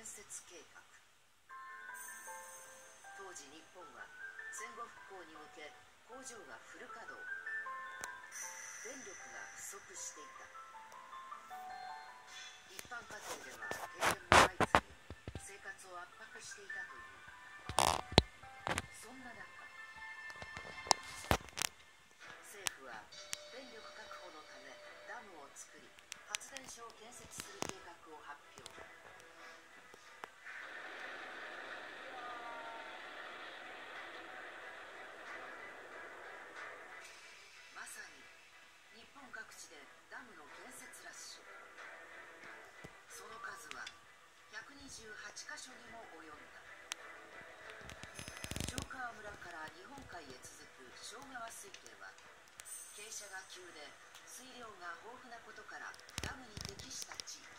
設計画。当時日本は戦後復興に向け工場がフル稼働、電力が不足していた。一般家庭では停電も相次ぎ、生活を圧迫していたという。そんな中、政府は電力確保のためダムを作り、発電所を建設する計画を発表。まさに日本各地でダムの建設ラッシュ。その数は128カ所にも及んだ。城川村から日本海へ続く庄川水系は傾斜が急で水量が豊富なことからダムに適した地域。